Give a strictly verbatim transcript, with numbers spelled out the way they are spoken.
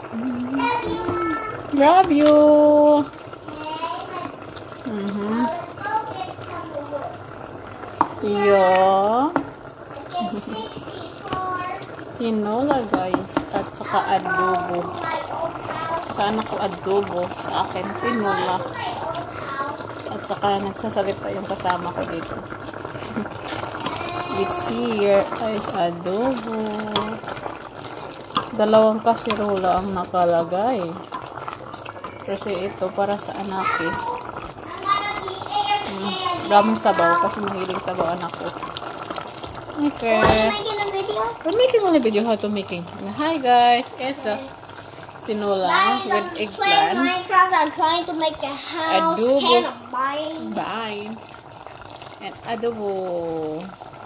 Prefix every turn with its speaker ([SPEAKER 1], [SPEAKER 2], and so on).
[SPEAKER 1] Love you. Mm-hmm. Yeah. Tinola guys. At saka adobo. Sana ko adobo. Sa akin tinola. At saka nagsasalita yung kasama ko dito. It's here. Ay, adobo. Dalawang kasirola ang nakalagay. Kasi ito para sa anakis. Hmm, daming sabaw kasi mahilig sabaw anak ko. Okay.
[SPEAKER 2] Are you making a video?
[SPEAKER 1] I'm making only video how to making. Hi guys, it's a tinola with eggplant.
[SPEAKER 2] Playing Minecraft, I'm trying to make a house.
[SPEAKER 1] Adobo.
[SPEAKER 2] Can I buy?
[SPEAKER 1] Bye. And adobo.